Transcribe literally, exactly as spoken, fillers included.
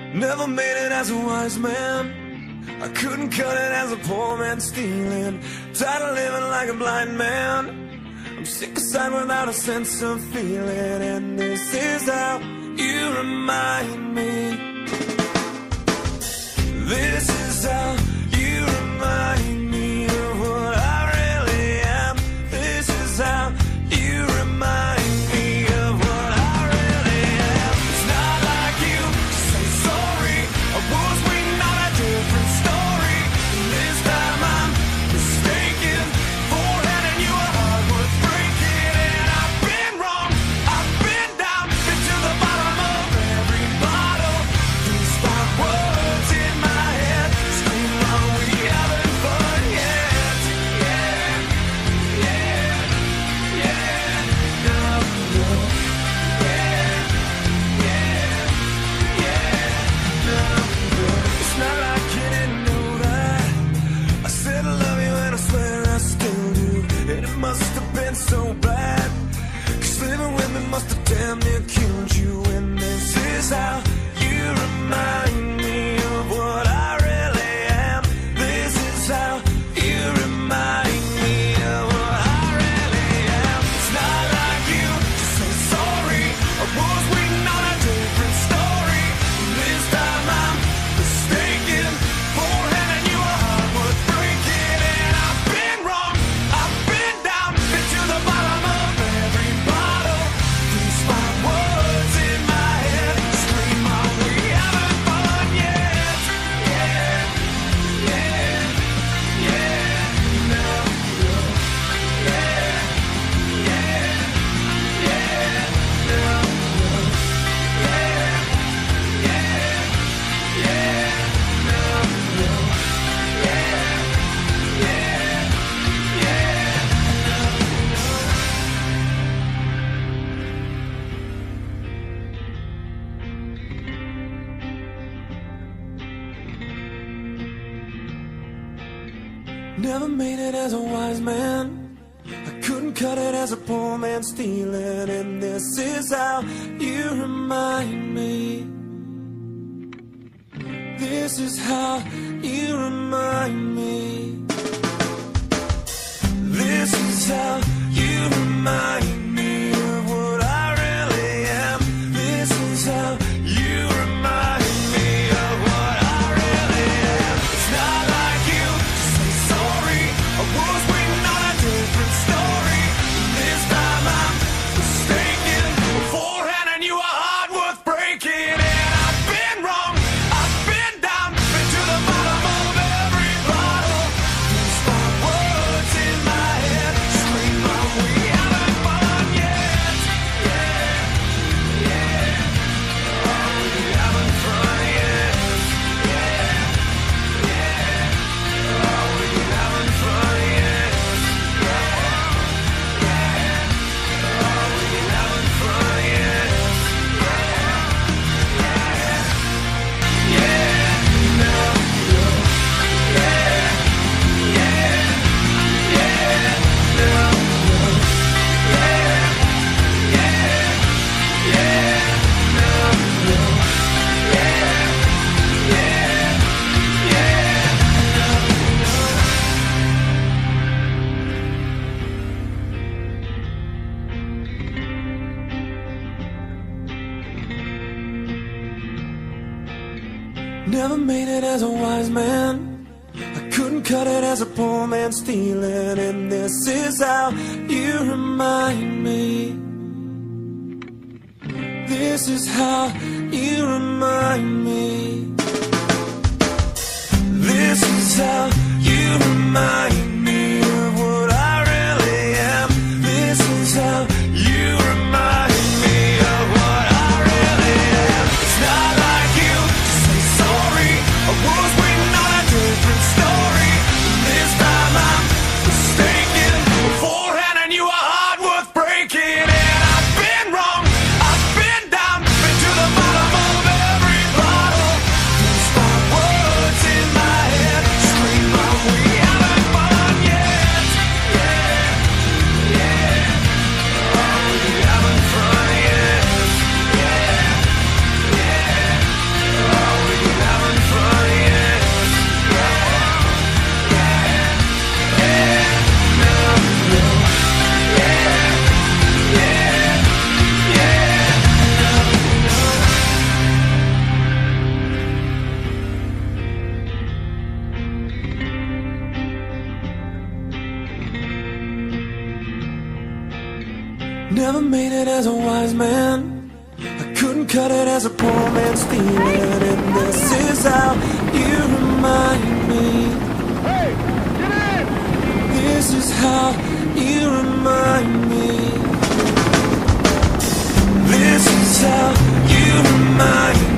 Never made it as a wise man. I couldn't cut it as a poor man stealing. Tired of living like a blind man. I'm sick aside without a sense of feeling. And this is how you remind me. This is how you remind me of what I really am. This is how you remind me of what I really am. It's not like you to say sorry. I was waiting on a different story. And this time I'm mistaken for handing you a heart worth breaking. And I've been wrong, I've been down, been to the bottom of every bottle. These five words in my head scream, are we having fun yet? Yeah, yeah, yeah, no, no. Yeah, yeah, yeah, no, no. It's not like you didn't know that I said I love you and I swear I still do. And it must have been so bad, 'cause living with me must have damn near killed you. And this is how you remind me of what I really am. This is how you remind me of what I really am. It's not like you to say sorry. I was waiting on a different story. This time I'm mistaken for handing you a heart worth breaking. And I've been wrong, I've been down, been to the bottom of every bottle. These five words in my head scream, are we having fun yet? Yeah, yeah, yeah, no, no. Yeah, yeah, yeah, no, no. Yeah, yeah, yeah, no, no. Yeah, yeah, yeah, Never made it as a wise man. I couldn't cut it as a poor man stealing. And this is how you remind me. This is how you remind me. This is how you remind me of what I really am. This is how you remind me of what I really am. It's not like you to say sorry. I was waiting on a different story. This time I'm mistaken for handing you a heart worth breaking. And I've been wrong, I've been down, been to the bottom of every bottle. These five words in my head scream, are we having fun yet? Yeah, yeah, are we having fun yet? Yeah, yeah, are we having fun yet? Yeah, yeah, are we having fun yet? Yeah, yeah, no, no. Yeah, yeah, yeah, no, no. Yeah, yeah, yeah, no, no. Yeah, yeah, yeah, no, Never made it as a wise man. I couldn't cut it as a poor man stealing. And this is how you remind me. This is how you remind me. This is how you remind me of what I really am. This is how you remind me of what I really am. It's not like you to say sorry. I was waiting on a different story. This time I'm mistaken for handing you a heart worth breaking. And I've been wrong, I've been down, been to the bottom of every bottle. These five words in my head scream, are we having fun? never made it as a wise man. I couldn't cut it as a poor man stealing. And this is how you remind me. Hey, get in! This is how you remind me. This is how you remind me.